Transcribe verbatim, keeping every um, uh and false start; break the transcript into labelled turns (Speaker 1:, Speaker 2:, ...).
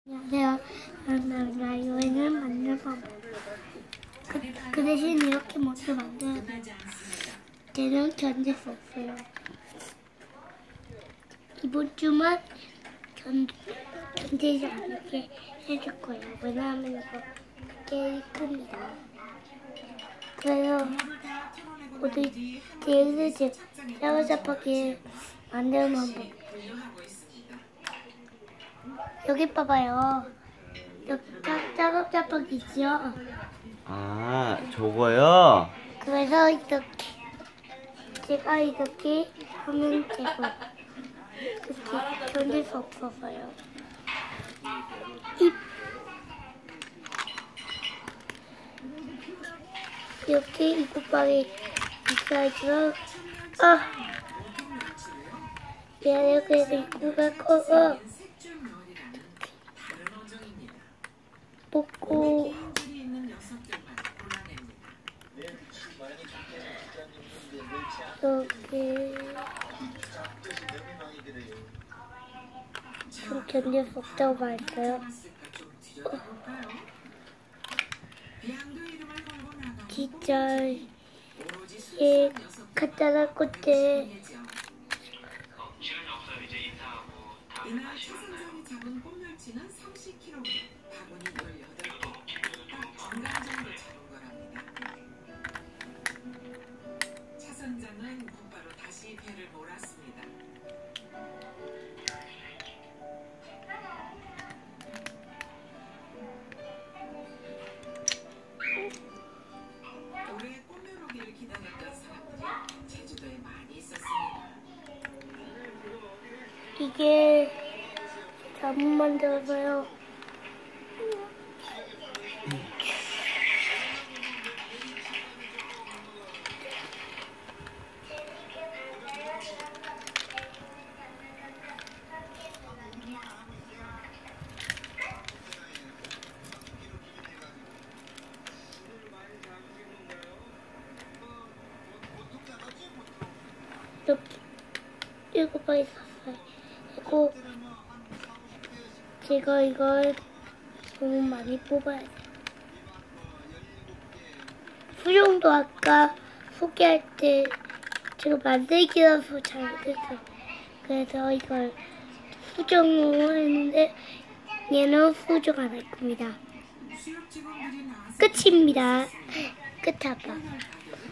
Speaker 1: 안녕하세요. 저는 라이오인을 만들 법. 그, 그 대신 이렇게 먼저 만들어야 돼요. 쟤는 견딜 수 없어요. 이번 주만 견, 견디지 않게 해줄 거예요. 왜냐하면 이거 꽤 큽니다. 그래서 우리 제일즈 짜고짜파기 만드는 방법. 여기 봐봐요. 여기 짜고짜파기 있죠?
Speaker 2: 아, 저거요?
Speaker 1: 그래서 이렇게 제가 이렇게 하면 되고 이렇게 견딜 수 없어서요. 이, 이렇게 이 곱하기 있어야죠. 아, 미안해요. 그래서 이거가 커서 먹고 이렇게 좀 견딜 수 없다고 말했어요. 어. 진짜 얘 갖다 놨을 때
Speaker 3: 이날 차선장이 잡은 꼼멸치는 삼십 킬로그램, 바구니 열여덟 개, 딱 중간 정도 잡은 거랍니다. 차선장은 곧바로 다시 배를 몰았습니다. 올해 꼼멸 오기를 기다렸던 사람들이 제주도에 많이 있었습니다.
Speaker 1: 이게 잘못 만들어서요. 이렇게 일곱 번이 샀어요. 그리고 제가 이걸 너무 많이 뽑아야 돼요. 수정도 아까 소개할 때 제가 만들기라서 잘못했어요. 그래서 이걸 수정을 했는데 얘는 수정 안 할 겁니다. 끝입니다. 끝 아빠.